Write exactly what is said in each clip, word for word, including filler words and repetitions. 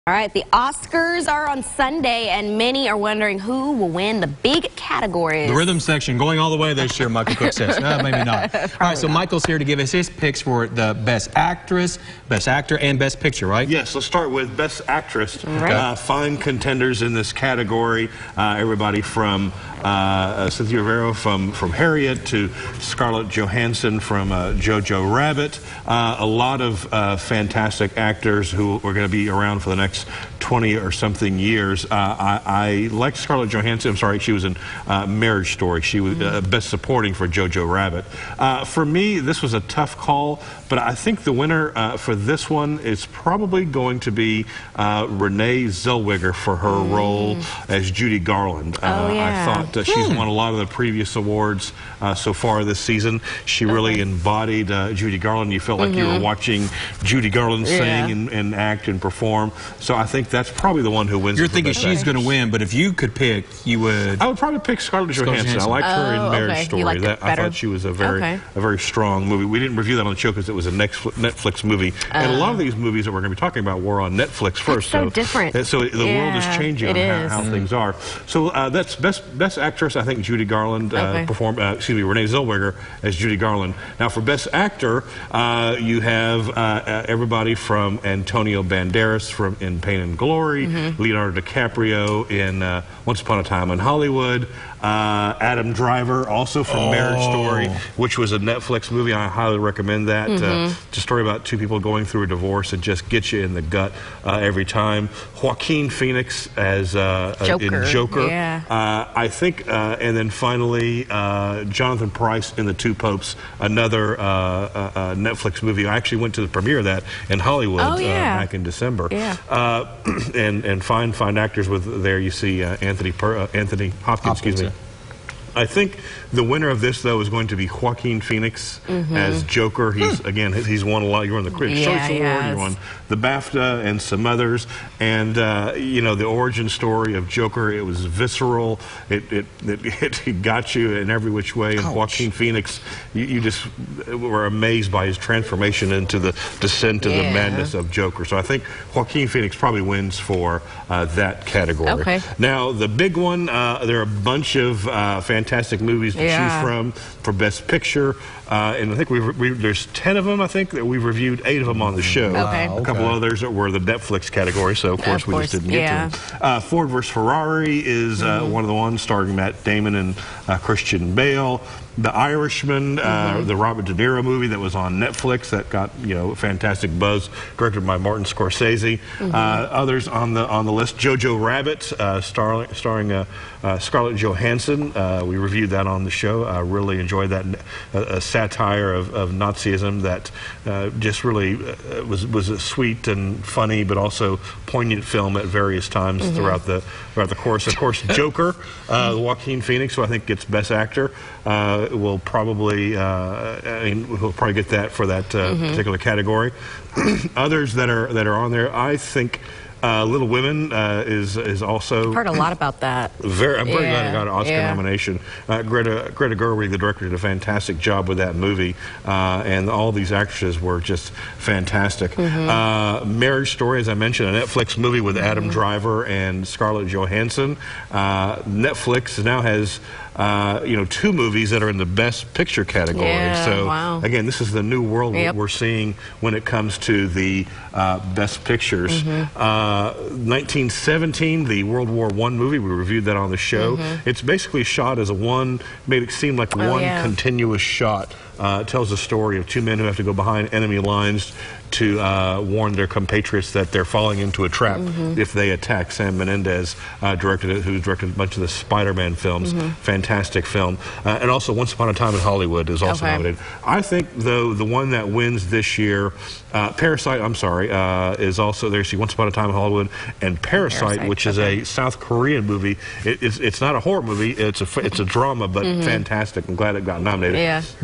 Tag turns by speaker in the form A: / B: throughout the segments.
A: All right, the Oscars are on Sunday, and many are wondering who will win the big categories.
B: The rhythm section going all the way this year, Michael Cook says. No, maybe not. All right, so Michael's here to give us his picks for the Best Actress, Best Actor, and Best Picture, right?
C: Yes, let's start with Best Actress.
A: Right.
C: Uh, fine contenders in this category. Uh, everybody from uh, Cynthia Rivera from, from Harriet to Scarlett Johansson from uh, Jojo Rabbit. Uh, a lot of uh, fantastic actors who are going to be around for the next twenty or something years. Uh, I, I like Scarlett Johansson. I'm sorry, she was in uh, Marriage Story. She was uh, Best Supporting for Jojo Rabbit. Uh, for me, this was a tough call, but I think the winner uh, for this one is probably going to be uh, Renee Zellweger for her mm. role as Judy Garland. Uh,
A: oh, yeah.
C: I thought uh, she's
A: hmm.
C: won a lot of the previous awards uh, so far this season. She okay. really embodied uh, Judy Garland. You felt like mm-hmm. you were watching Judy Garland sing
A: yeah.
C: and, and act and perform. So I think that's probably the one who wins.
B: You're thinking she's going to win, but if you could pick, you would.
C: I would probably pick Scarlett Johansson. Johansson. I liked
A: oh,
C: her in Marriage
A: okay.
C: Story. That, I thought she was a very, okay. a very strong movie. We didn't review that on the show because it was a Netflix movie, uh, and a lot of these movies that we're going to be talking about were on Netflix first.
A: So,
C: so
A: different.
C: So the
A: yeah,
C: world is changing on
A: is.
C: how, how mm. things are. So uh, that's best best actress. I think Judy Garland uh,
A: okay.
C: performed. Uh, excuse me, Renee Zellweger as Judy Garland. Now for best actor, uh, you have uh, uh, everybody from Antonio Banderas from in Pain and Glory. Mm-hmm. Leonardo DiCaprio in uh, Once Upon a Time in Hollywood, uh, Adam Driver also from oh. Marriage Story, which was a Netflix movie. I highly recommend that. Mm-hmm. uh, it's a story about two people going through a divorce and just gets you in the gut uh, every time. Joaquin Phoenix as uh,
A: Joker.
C: in Joker.
A: Yeah.
C: Uh, I think, uh, and then finally uh, Jonathan Pryce in The Two Popes, another uh, uh, uh, Netflix movie. I actually went to the premiere of that in Hollywood
A: oh, yeah.
C: uh, back in December.
A: Yeah.
C: Uh, and and fine fine actors with there. You see uh, Anthony per, uh, Anthony Hopkins. Hopkins excuse me. Yeah. I think the winner of this, though, is going to be Joaquin Phoenix mm-hmm. as Joker. He's, again, he's won a lot. You won the Critics'
A: yeah,
C: Choice Award, you won the BAFTA and some others. And, uh, you know, the origin story of Joker, it was visceral. It it, it, it got you in every which way. And Ouch. Joaquin Phoenix, you, you just were amazed by his transformation into the descent of yeah. the madness of Joker. So I think Joaquin Phoenix probably wins for uh, that category.
A: Okay.
C: Now, the big one, uh, there are a bunch of uh, fantastic Fantastic movies to
A: yeah.
C: choose from for Best Picture, uh, and I think we've, we there's ten of them. I think that we've reviewed eight of them on the show.
A: Okay.
C: A couple
B: okay.
C: others that were the Netflix category, so of course
A: of
C: we
A: course,
C: just didn't
A: yeah.
C: get to them. Uh, Ford versus Ferrari is uh, mm-hmm. one of the ones starring Matt Damon and uh, Christian Bale. The Irishman, uh, mm-hmm. the Robert De Niro movie that was on Netflix that got you know fantastic buzz, directed by Martin Scorsese. Mm-hmm. uh, others on the on the list: Jojo Rabbit, uh, star, starring uh, uh, Scarlett Johansson. Uh, we reviewed that on the show. I really enjoyed that uh, a satire of, of Nazism that uh, just really uh, was was a sweet and funny, but also poignant film at various times mm-hmm. throughout the throughout the course. Of course, Joker, uh, Joaquin Phoenix, who I think gets Best Actor. Uh, will probably, uh, I mean, we'll probably get that for that uh, mm-hmm. particular category. Others that are that are on there, I think. Uh, Little Women uh, is is also.
A: I've heard a lot about that.
C: Very, I'm very
A: yeah.
C: glad it got an Oscar
A: yeah.
C: nomination. Uh, Greta Greta Gerwig, the director, did a fantastic job with that movie, uh, and all these actresses were just fantastic. Mm-hmm. uh, Marriage Story, as I mentioned, a Netflix movie with mm-hmm. Adam Driver and Scarlett Johansson. Uh, Netflix now has. Uh, you know, two movies that are in the Best Picture category.
A: Yeah,
C: so,
A: wow.
C: again, this is the new world
A: yep.
C: we're seeing when it comes to the uh, Best Pictures. Mm-hmm. uh, nineteen seventeen, the World War One movie, we reviewed that on the show. Mm-hmm. It's basically shot as a one, made it seem like
A: oh,
C: one
A: yeah.
C: continuous shot. Uh, it tells the story of two men who have to go behind enemy lines to uh, warn their compatriots that they're falling into a trap mm-hmm. if they attack. Sam Menendez uh, directed it, who directed a bunch of the Spider-Man films. Mm-hmm. Fantastic film. Uh, and also Once Upon a Time in Hollywood is also
A: okay.
C: nominated. I think, though, the one that wins this year, uh, Parasite, I'm sorry, uh, is also there. See, Once Upon a Time in Hollywood and Parasite, Parasite which okay. is a South Korean movie. It, it's, it's not a horror movie. It's a, it's a drama, but mm-hmm. fantastic. I'm glad it got nominated.
A: Yeah.
C: But I think who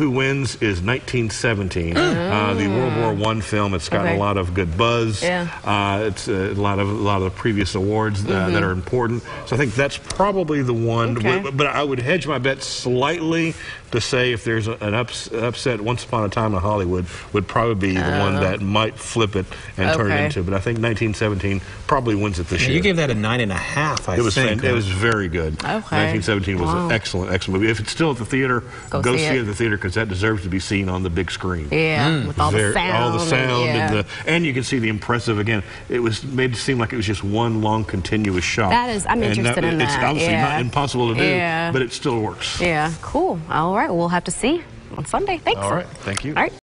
C: who wins is nineteen seventeen, uh, the World War One film. It's gotten
A: Okay.
C: a lot of good buzz.
A: Yeah.
C: Uh, it's uh, a lot of a lot of the previous awards uh,
A: Mm-hmm.
C: that are important. So I think that's probably the one.
A: Okay.
C: But, but I would hedge my bet slightly to say if there's a, an ups, upset, Once Upon a Time in Hollywood would probably be the one that might flip it and turn it
A: Okay.
C: into. But I think nineteen seventeen probably wins it this
B: Yeah,
C: year.
B: you gave that a nine and a half, I
C: It was
B: think.
C: fan- it was very good.
A: Okay.
C: nineteen seventeen was
A: Wow.
C: an excellent, excellent movie. If it's still at the theater,
A: Go
C: go,
A: see
C: see
A: it.
C: it at the theater because that deserves to be seen on the big screen.
A: Yeah, with all the
C: Very-
A: sound.
C: all the sound,
A: yeah.
C: and, the, and you can see the impressive. Again, it was made to seem like it was just one long continuous shot.
A: That is- I'm
C: And
A: interested in
C: It's
A: that,
C: obviously
A: yeah.
C: not impossible to do,
A: Yeah.
C: but it still works.
A: Yeah, cool. All right, we'll have to see on Sunday. Thanks.
C: All right, thank you.
A: All right.